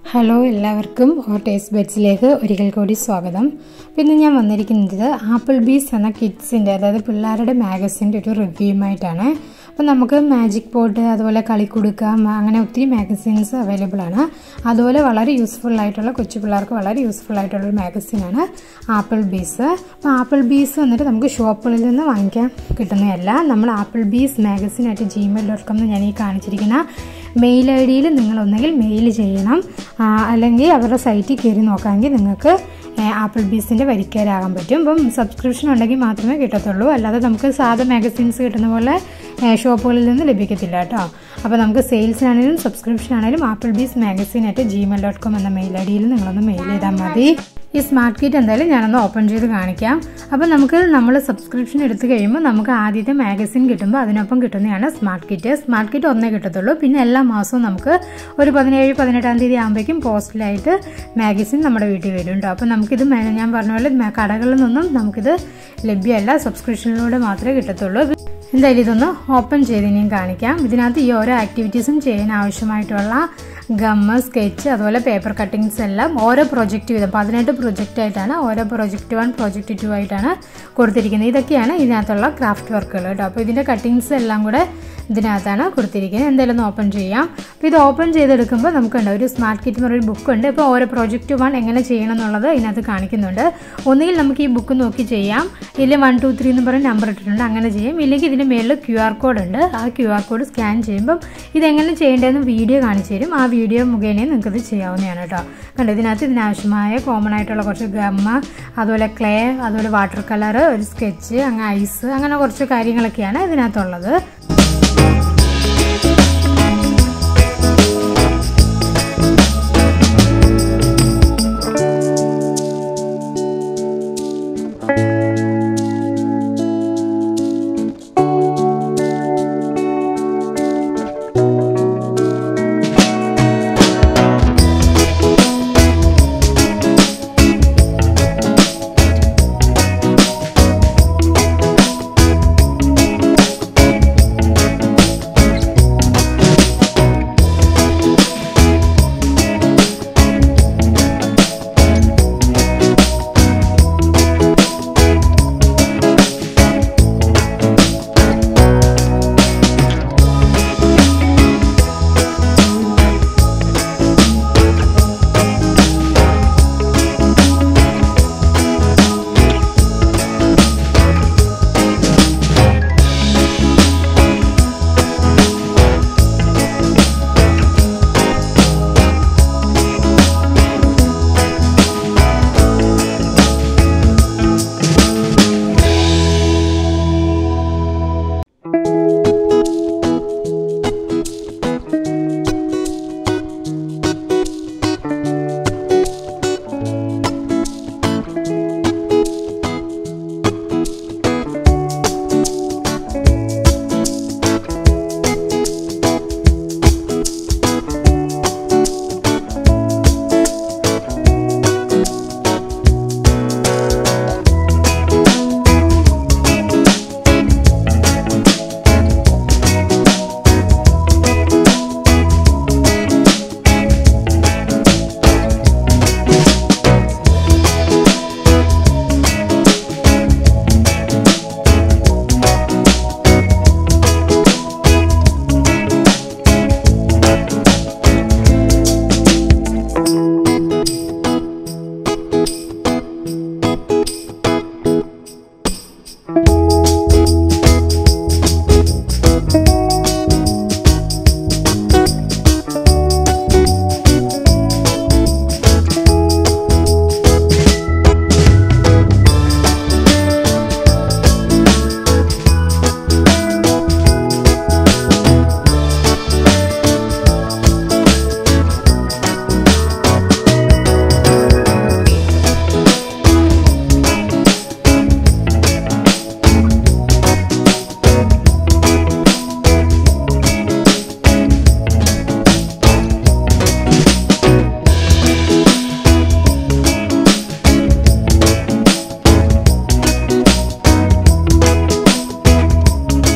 Hello എല്ലാവർക്കും taste ബഡ്സിലേക്ക് ഒരിക്കൽ കൂടി സ്വാഗതം. പിന്നെ ഞാൻ വന്നിരിക്കുന്നത് ആപ്പിൾ ബീസ് എന്ന കിഡ്സിൻ്റെ അതായത് പിള്ളേരുടെ മാഗസിൻ്റെ ഒരു റിവ്യൂമായിട്ടാണ്. അപ്പം നമുക്ക് മാജിക് പോട്ട് അതുപോലെ കളിക്കുടുക്ക അങ്ങനെ ഒത്തിരി മാഗസിൻസ് അവൈലബിൾ ആണ്. അതുപോലെ വളരെ യൂസ്ഫുൾ ആയിട്ടുള്ള കൊച്ചു പിള്ളേർക്ക് വളരെ യൂസ്ഫുൾ ആയിട്ടുള്ളൊരു മാഗസിനാണ് ആപ്പിൾ ബീസ്. അപ്പോൾ ആപ്പിൾ ബീസ് വന്നിട്ട് നമുക്ക് ഷോപ്പുകളിൽ നിന്ന് വാങ്ങിക്കാൻ കിട്ടുന്നതല്ല. നമ്മൾ ആപ്പിൾ ബീസ് magazine@gmail.com ഞാൻ ഈ കാണിച്ചിരിക്കുന്ന മെയിൽ ഐ ഡിയിൽ നിങ്ങളൊന്നെങ്കിൽ മെയിൽ ചെയ്യണം, അല്ലെങ്കിൽ അവരുടെ സൈറ്റിൽ കയറി നോക്കാമെങ്കിൽ നിങ്ങൾക്ക് ആപ്പിൾ ബീസിൻ്റെ വരിക്കാരാകാൻ പറ്റും. ഇപ്പം സബ്സ്ക്രിപ്ഷൻ ഉണ്ടെങ്കിൽ മാത്രമേ കിട്ടത്തുള്ളൂ, അല്ലാതെ നമുക്ക് സാധാ മാഗസിൻസ് കിട്ടുന്ന പോലെ ഷോപ്പുകളിൽ നിന്ന് ലഭിക്കത്തില്ല കേട്ടോ. അപ്പോൾ നമുക്ക് സെയിൽസിനാണെങ്കിലും സബ്സ്ക്രിപ്ഷൻ ആണെങ്കിലും ആപ്പിൾ ബീസ് magazine@gmail.com എന്ന മെയിൽ ഐ ഡിയിൽ നിങ്ങളൊന്ന് മെയിൽ ചെയ്താൽ മതി. ഈ സ്മാർട്ട് കിറ്റ് എന്തായാലും ഞാനൊന്ന് ഓപ്പൺ ചെയ്ത് കാണിക്കാം. അപ്പോൾ നമ്മൾ സബ്സ്ക്രിപ്ഷൻ എടുത്തു കഴിയുമ്പോൾ നമുക്ക് ആദ്യത്തെ മാഗസിൻ കിട്ടുമ്പോൾ അതിനൊപ്പം കിട്ടുന്നതാണ് സ്മാർട്ട് കിറ്റ്. സ്മാർട്ട് കിറ്റ് ഒന്നേ കിട്ടത്തുള്ളൂ. പിന്നെ എല്ലാ മാസവും നമുക്ക് ഒരു 17-18 തീയതി ആകുമ്പോഴേക്കും പോസ്റ്റലായിട്ട് മാഗസിൻ നമ്മുടെ വീട്ടിൽ വരും കേട്ടോ. അപ്പോൾ നമുക്കിത് ഞാൻ പറഞ്ഞ പോലെ കടകളിൽ നിന്നും നമുക്കിത് ലഭ്യമല്ല, സബ്സ്ക്രിപ്ഷനിലൂടെ മാത്രമേ കിട്ടത്തുള്ളൂ. എന്തായാലും ഇതൊന്ന് ഓപ്പൺ ചെയ്ത് ഇനിയും കാണിക്കാം. ഇതിനകത്ത് ഈ ഓരോ ആക്ടിവിറ്റീസും ചെയ്യാൻ ആവശ്യമായിട്ടുള്ള ഗമ്മ്, സ്കെച്ച്, അതുപോലെ പേപ്പർ കട്ടിങ്സ് എല്ലാം ഓരോ പ്രൊജക്റ്റ് വീതം 18 പ്രൊജക്റ്റായിട്ടാണ്, ഓരോ പ്രൊജക്റ്റ് 1 പ്രൊജക്റ്റ് 2 ആയിട്ടാണ് കൊടുത്തിരിക്കുന്നത്. ഇതൊക്കെയാണ് ഇതിനകത്തുള്ള ക്രാഫ്റ്റ് വർക്കുകൾ കേട്ടോ. അപ്പോൾ ഇതിൻ്റെ കട്ടിങ്സ് എല്ലാം കൂടെ ഇതിനകത്താണ് കൊടുത്തിരിക്കുന്നത്. എന്തായാലും ഒന്ന് ഓപ്പൺ ചെയ്യാം. അപ്പോൾ ഇത് ഓപ്പൺ ചെയ്തെടുക്കുമ്പോൾ നമുക്കുണ്ട് ഒരു സ്മാർട്ട് കിറ്റ് എന്ന് പറയുന്ന ബുക്കുണ്ട്. ഇപ്പോൾ ഓരോ പ്രൊജക്റ്റ് 1 എങ്ങനെ ചെയ്യണം എന്നുള്ളത് ഇതിനകത്ത് കാണിക്കുന്നുണ്ട്. ഒന്നുകിൽ നമുക്ക് ഈ ബുക്ക് നോക്കി ചെയ്യാം, ഇല്ലെങ്കിൽ 1 2 3 എന്ന് പറഞ്ഞ് നമ്പർ ഇട്ടിട്ടുണ്ട്, അങ്ങനെ ചെയ്യാം. ഇല്ലെങ്കിൽ ഇതിൻ്റെ മേളിൽ QR കോഡ് ഉണ്ട്. ആ QR കോഡ് സ്കാൻ ചെയ്യുമ്പം ഇതെങ്ങനെ ചെയ്യേണ്ടതെന്ന് വീഡിയോ കാണിച്ചു തരും. ആ വീഡിയോ മുഖേന നിങ്ങൾക്കിത് ചെയ്യാവുന്നതാണ് കേട്ടോ. കണ്ടോ, ഇതിനാവശ്യമായ കോമൺ ആയിട്ടുള്ള കുറച്ച് ഗമ്മ, അതുപോലെ ക്ലേ, അതുപോലെ വാട്ടർ കളർ, ഒരു സ്കെച്ച്, അങ്ങനെ ഐസ്, അങ്ങനെ കുറച്ച് കാര്യങ്ങളൊക്കെയാണ് ഇതിനകത്തുള്ളത്.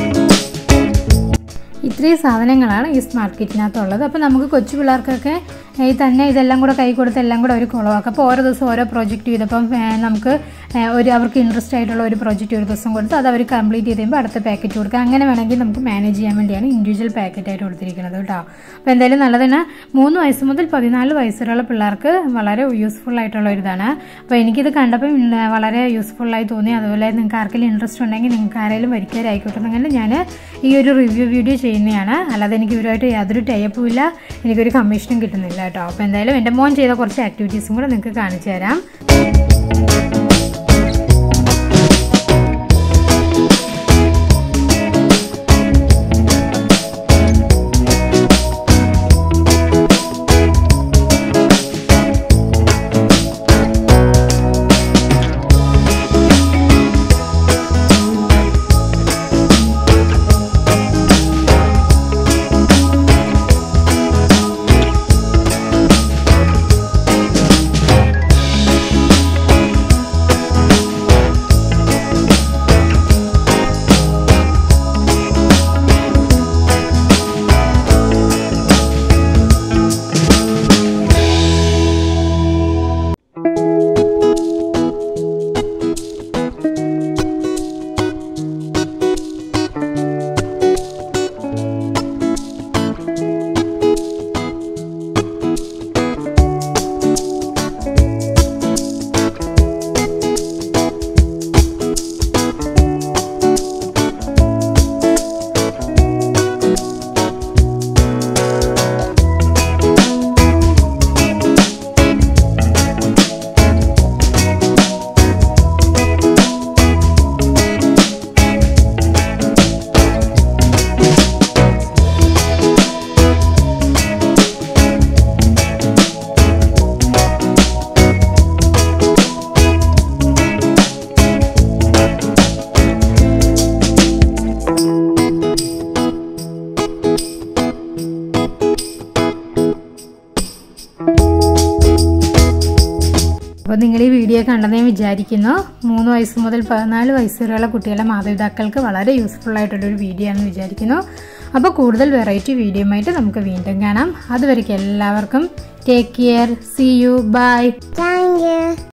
ഇത്രയും സാധനങ്ങളാണ് ഈ സ്മാർട്ട് കിറ്റിനകത്തുള്ളത്. അപ്പോൾ നമുക്ക് കൊച്ചു പിള്ളേർക്കൊക്കെ ഈ തന്നെ ഇതെല്ലാം കൂടെ കൈ കൊടുത്ത് എല്ലാം കൂടെ ഒരു കുളമാക്കും. അപ്പോൾ ഓരോ ദിവസം ഓരോ പ്രോജക്റ്റ് ചെയ്തപ്പം നമുക്ക് അവർക്ക് ഇൻട്രസ്റ്റ് ആയിട്ടുള്ള ഒരു പ്രോജക്റ്റ് ഒരു ദിവസം കൊടുത്ത് അത് അവർ കംപ്ലീറ്റ് ചെയ്ത് കഴിയുമ്പോൾ അടുത്ത പാക്കറ്റ് കൊടുക്കുക. അങ്ങനെ വേണമെങ്കിൽ നമുക്ക് മാനേജ് ചെയ്യാൻ വേണ്ടിയാണ് ഇൻഡിവിജ്വൽ പാക്കറ്റായിട്ട് കൊടുത്തിരിക്കുന്നത് കേട്ടോ. അപ്പോൾ എന്തായാലും നല്ലതാണ്. 3 വയസ്സ് മുതൽ 14 വയസ്സുള്ള പിള്ളേർക്ക് വളരെ യൂസ്ഫുൾ ആയിട്ടുള്ള ഒരു ഇതാണ്. അപ്പോൾ എനിക്കിത് കണ്ടപ്പോൾ വളരെ യൂസ്ഫുള്ളായി തോന്നി. അതുപോലെ നിങ്ങൾക്ക് ആർക്കെങ്കിലും ഇൻട്രസ്റ്റ് ഉണ്ടെങ്കിൽ നിങ്ങൾക്ക് ആരെങ്കിലും വരിക്കാരായിക്കോട്ടെ എന്നെങ്കിൽ ഞാൻ ഈ ഒരു റിവ്യൂ വീഡിയോ ചെയ്യുന്നതാണ്. അല്ലാതെ എനിക്ക് ഇവരുമായിട്ട് യാതൊരു ടൈപ്പും ഇല്ല, എനിക്കൊരു കമ്മീഷനും കിട്ടുന്നില്ല കേട്ടോ. അപ്പോൾ എന്തായാലും എൻ്റെ മോൻ ചെയ്ത കുറച്ച് ആക്ടിവിറ്റീസും കൂടെ നിങ്ങൾക്ക് കാണിച്ചു തരാം. അപ്പോൾ നിങ്ങൾ ഈ വീഡിയോ കണ്ടെന്ന് ഞാൻ വിചാരിക്കുന്നു. 3 വയസ്സ് മുതൽ 14 വയസ്സ് വരെയുള്ള കുട്ടികളുടെ മാതാപിതാക്കൾക്ക് വളരെ യൂസ്ഫുൾ ആയിട്ടുള്ളൊരു വീഡിയോ ആണെന്ന് വിചാരിക്കുന്നു. അപ്പോൾ കൂടുതൽ വെറൈറ്റി വീഡിയോയുമായിട്ട് നമുക്ക് വീണ്ടും കാണാം. അതുവരേക്കും എല്ലാവർക്കും take care. See you. Bye. Thank U.